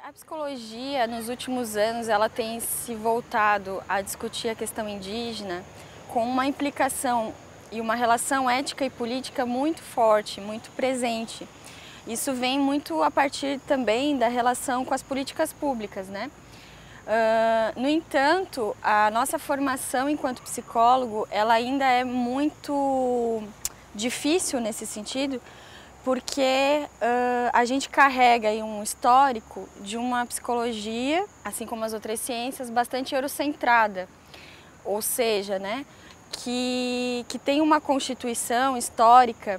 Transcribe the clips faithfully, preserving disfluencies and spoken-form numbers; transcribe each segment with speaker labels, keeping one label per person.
Speaker 1: A psicologia, nos últimos anos, ela tem se voltado a discutir a questão indígena com uma implicação e uma relação ética e política muito forte, muito presente. Isso vem muito a partir também da relação com as políticas públicas, né? Uh, no entanto, a nossa formação enquanto psicólogo, ela ainda é muito difícil nesse sentido, porque uh, a gente carrega aí um histórico de uma psicologia, assim como as outras ciências, bastante eurocentrada, ou seja, né, que, que tem uma constituição histórica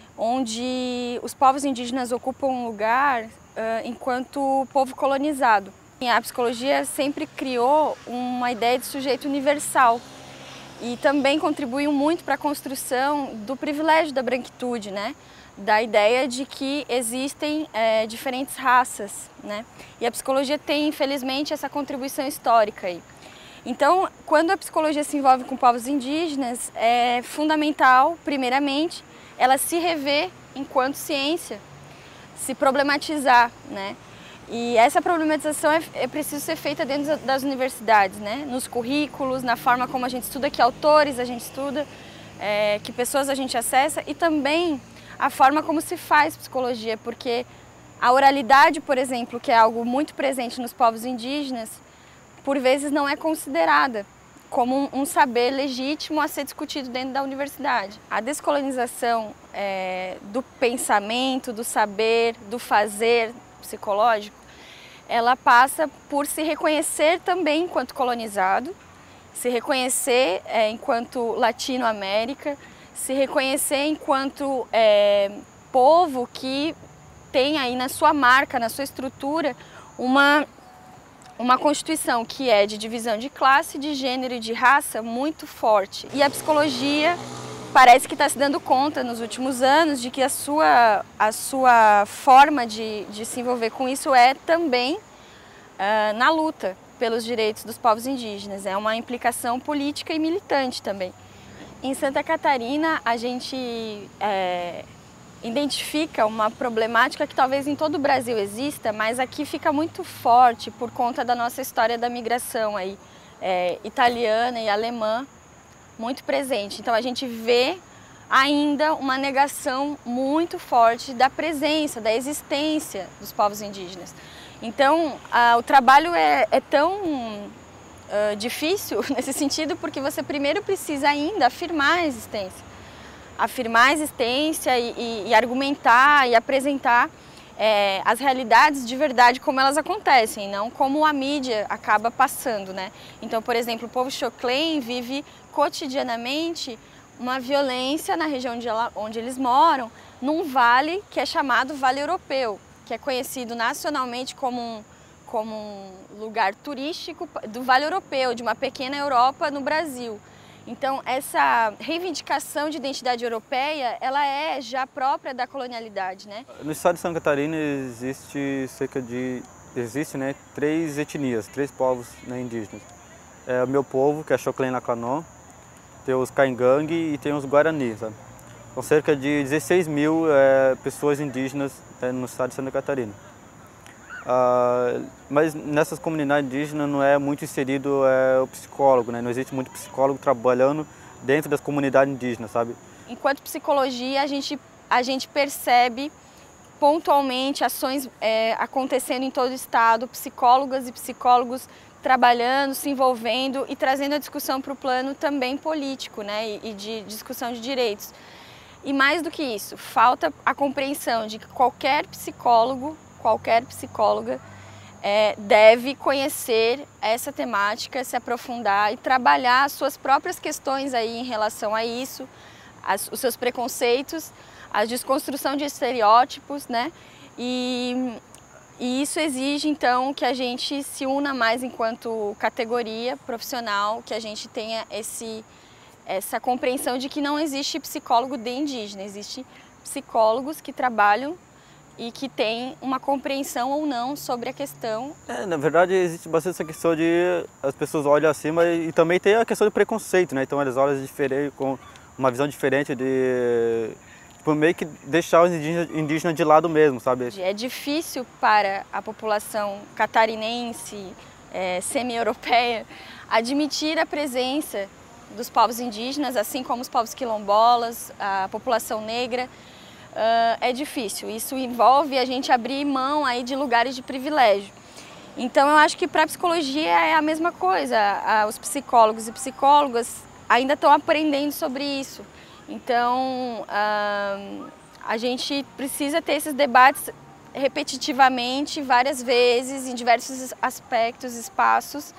Speaker 1: onde os povos indígenas ocupam um lugar uh, enquanto povo colonizado. A psicologia sempre criou uma ideia de sujeito universal e também contribuiu muito para a construção do privilégio da branquitude, né? Da ideia de que existem é, diferentes raças, né? E a psicologia tem, infelizmente, essa contribuição histórica aí. Então, quando a psicologia se envolve com povos indígenas, é fundamental, primeiramente, ela se rever enquanto ciência, se problematizar, né? E essa problematização é, é preciso ser feita dentro das universidades, né? Nos currículos, na forma como a gente estuda, que autores a gente estuda, é, que pessoas a gente acessa e também a forma como se faz psicologia, porque a oralidade, por exemplo, que é algo muito presente nos povos indígenas, por vezes não é considerada como um, um saber legítimo a ser discutido dentro da universidade. A descolonização é, do pensamento, do saber, do fazer psicológico, ela passa por se reconhecer também enquanto colonizado, se reconhecer é, enquanto Latino-América, se reconhecer enquanto é, povo que tem aí na sua marca, na sua estrutura, uma, uma constituição que é de divisão de classe, de gênero e de raça muito forte. E a psicologia parece que está se dando conta nos últimos anos de que a sua, a sua forma de, de se envolver com isso é também uh, na luta pelos direitos dos povos indígenas. É uma implicação política e militante também. Em Santa Catarina, a gente é, identifica uma problemática que talvez em todo o Brasil exista, mas aqui fica muito forte por conta da nossa história da migração aí, é, italiana e alemã, muito presente. Então a gente vê ainda uma negação muito forte da presença, da existência dos povos indígenas. Então a, o trabalho é, é tão Uh, difícil nesse sentido, porque você primeiro precisa ainda afirmar a existência. Afirmar a existência e, e, e argumentar e apresentar é, as realidades de verdade como elas acontecem, não como a mídia acaba passando, né? Então, por exemplo, o povo Xhoklén vive cotidianamente uma violência na região de ela, onde eles moram, num vale que é chamado Vale Europeu, que é conhecido nacionalmente como um como um lugar turístico do Vale Europeu, de uma pequena Europa no Brasil. Então, essa reivindicação de identidade europeia, ela é já própria da colonialidade, né?
Speaker 2: No estado de Santa Catarina existe cerca de existe, né, três etnias, três povos, né, indígenas. É o meu povo, que é Xhoklén Lakanon, tem os Caingangue e tem os Guarani, sabe? São cerca de dezesseis mil é, pessoas indígenas é, no estado de Santa Catarina. Uh, mas nessas comunidades indígenas não é muito inserido é, o psicólogo, né? Não existe muito psicólogo trabalhando dentro das comunidades indígenas, sabe?
Speaker 1: Enquanto psicologia, a gente, a gente percebe pontualmente ações é, acontecendo em todo o estado, psicólogas e psicólogos trabalhando, se envolvendo e trazendo a discussão para o plano também político, né? E, e de discussão de direitos. E mais do que isso, falta a compreensão de que qualquer psicólogo qualquer psicóloga é, deve conhecer essa temática, se aprofundar e trabalhar as suas próprias questões aí em relação a isso, as, os seus preconceitos, a desconstrução de estereótipos, né? E, e isso exige então que a gente se una mais enquanto categoria profissional, que a gente tenha esse, essa compreensão de que não existe psicólogo de indígena, existe psicólogos que trabalham e que tem uma compreensão ou não sobre a questão.
Speaker 2: É, na verdade, existe bastante essa questão de as pessoas olham acima e, e também tem a questão do preconceito, né? Então eles olham diferente, com uma visão diferente de, tipo, meio que deixar os indígenas, indígenas de lado mesmo, sabe?
Speaker 1: É difícil para a população catarinense, é, semi-europeia, admitir a presença dos povos indígenas, assim como os povos quilombolas, a população negra. Uh, é difícil, isso envolve a gente abrir mão aí de lugares de privilégio. Então eu acho que para a psicologia é a mesma coisa, os psicólogos e psicólogas ainda estão aprendendo sobre isso. Então uh, a gente precisa ter esses debates repetitivamente, várias vezes, em diversos aspectos, espaços,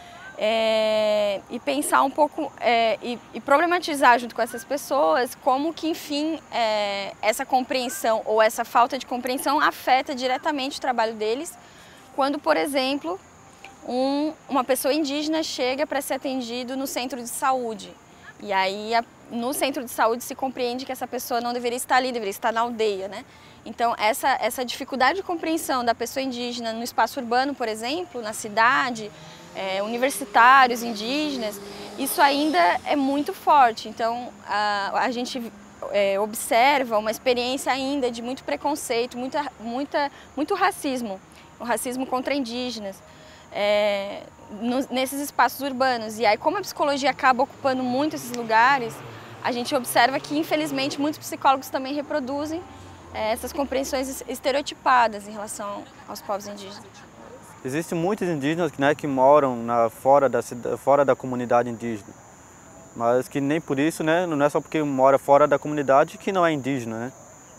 Speaker 1: É, e pensar um pouco é, e, e problematizar junto com essas pessoas como que, enfim, é, essa compreensão ou essa falta de compreensão afeta diretamente o trabalho deles quando, por exemplo, um, uma pessoa indígena chega para ser atendido no centro de saúde. E aí, a, no centro de saúde se compreende que essa pessoa não deveria estar ali, deveria estar na aldeia, né? Então, essa, essa dificuldade de compreensão da pessoa indígena no espaço urbano, por exemplo, na cidade, É, universitários, indígenas, isso ainda é muito forte. Então a, a gente é, observa uma experiência ainda de muito preconceito, muita, muita, muito racismo, o racismo contra indígenas, é, no, nesses espaços urbanos. E aí, como a psicologia acaba ocupando muito esses lugares, a gente observa que, infelizmente, muitos psicólogos também reproduzem é, essas compreensões estereotipadas em relação aos povos indígenas.
Speaker 2: Existem muitos indígenas, né, que moram na, fora, da, fora da comunidade indígena, mas que nem por isso, né, não é só porque mora fora da comunidade que não é indígena, né?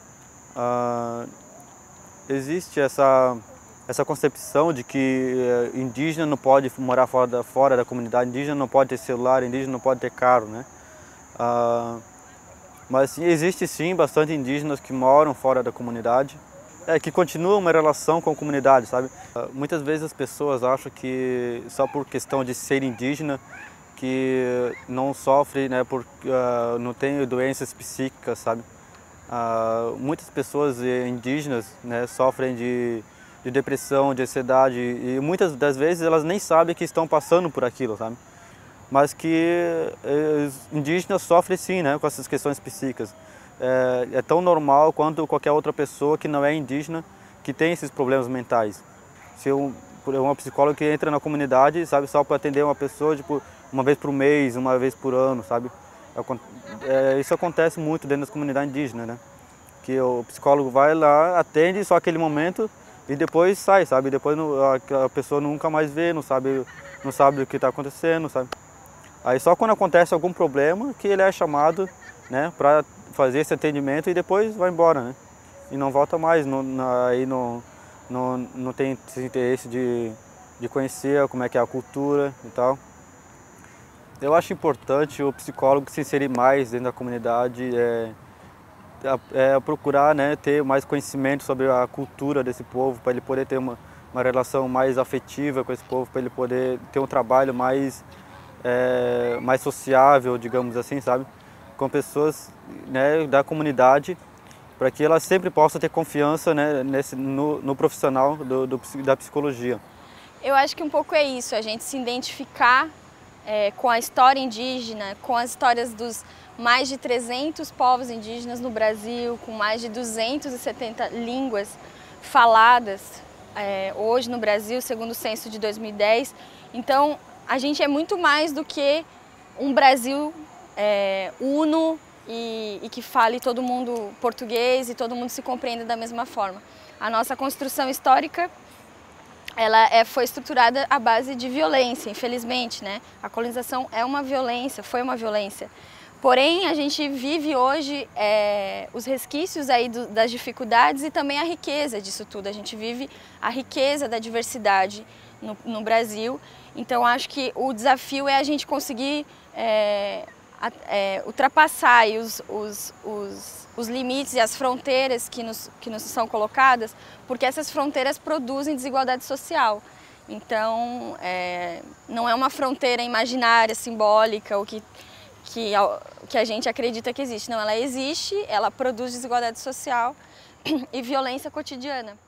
Speaker 2: Ah, existe essa, essa concepção de que eh, indígena não pode morar fora da, fora da comunidade, indígena não pode ter celular, indígena não pode ter carro, né? Ah, mas sim, existe sim bastante indígenas que moram fora da comunidade. É, que continua uma relação com a comunidade, sabe? Muitas vezes as pessoas acham que só por questão de ser indígena que não sofre, né, por, uh, não tem doenças psíquicas, sabe? Uh, muitas pessoas indígenas, né, sofrem de, de depressão, de ansiedade e muitas das vezes elas nem sabem que estão passando por aquilo, sabe? Mas que eh, os indígenas sofrem sim, né, com essas questões psíquicas. É, é tão normal quanto qualquer outra pessoa que não é indígena que tem esses problemas mentais. Se um, uma psicóloga que entra na comunidade, sabe, só para atender uma pessoa tipo, uma vez por mês, uma vez por ano, sabe? É, isso acontece muito dentro das comunidades indígenas, né? Que o psicólogo vai lá, atende só aquele momento e depois sai, sabe? Depois a pessoa nunca mais vê, não sabe, não sabe o que está acontecendo, sabe? Aí só quando acontece algum problema que ele é chamado, né, para fazer esse atendimento e depois vai embora, né? E não volta mais, não, aí não, não, não tem esse interesse de, de conhecer como é que é a cultura e tal. Eu acho importante o psicólogo se inserir mais dentro da comunidade, é, é procurar, né, ter mais conhecimento sobre a cultura desse povo, para ele poder ter uma, uma relação mais afetiva com esse povo, para ele poder ter um trabalho mais, é, mais sociável, digamos assim, sabe? Com pessoas, né, da comunidade, para que elas sempre possam ter confiança, né, nesse, no, no profissional do, do, da psicologia.
Speaker 1: Eu acho que um pouco é isso, a gente se identificar é, com a história indígena, com as histórias dos mais de trezentos povos indígenas no Brasil, com mais de duzentas e setenta línguas faladas é, hoje no Brasil, segundo o censo de dois mil e dez. Então, a gente é muito mais do que um Brasil É, uno e, e que fale todo mundo português e todo mundo se compreenda da mesma forma. A nossa construção histórica ela é, foi estruturada à base de violência, infelizmente, né? A colonização é uma violência, foi uma violência. Porém, a gente vive hoje é, os resquícios aí do, das dificuldades e também a riqueza disso tudo. A gente vive a riqueza da diversidade no, no Brasil. Então, acho que o desafio é a gente conseguir é, É, ultrapassar aí os, os, os, os limites e as fronteiras que nos, que nos são colocadas, porque essas fronteiras produzem desigualdade social. Então, é, não é uma fronteira imaginária, simbólica, o que, que, que a gente acredita que existe. Não, ela existe, ela produz desigualdade social e violência cotidiana.